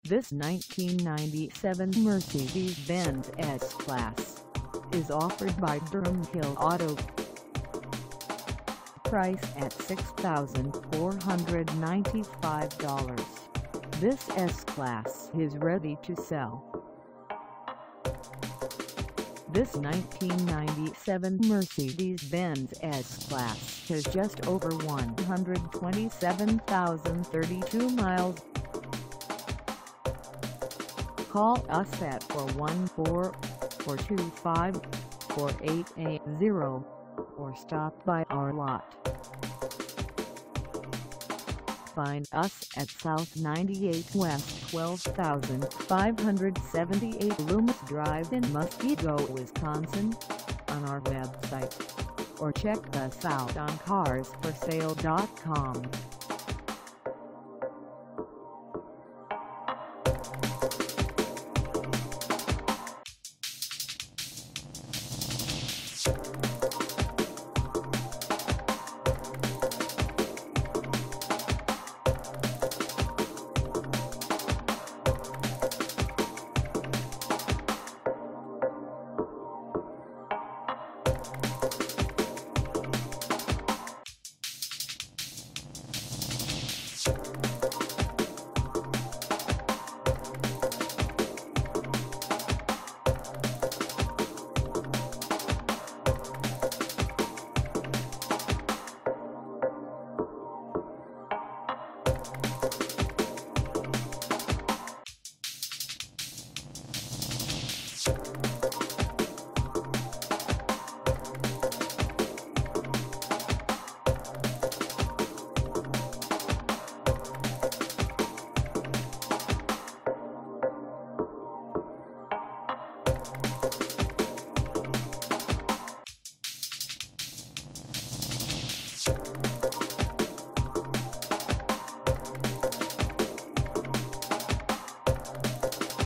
This 1997 Mercedes-Benz S-Class is offered by Durham Hill Auto. Price at $6,495. This S-Class is ready to sell. This 1997 Mercedes-Benz S-Class has just over 127,032 miles. Call us at 414-425-4880 or stop by our lot. Find us at South 98 West 12578 Loomis Drive in Muskeg, Wisconsin, on our website, or check us out on carsforsale.com.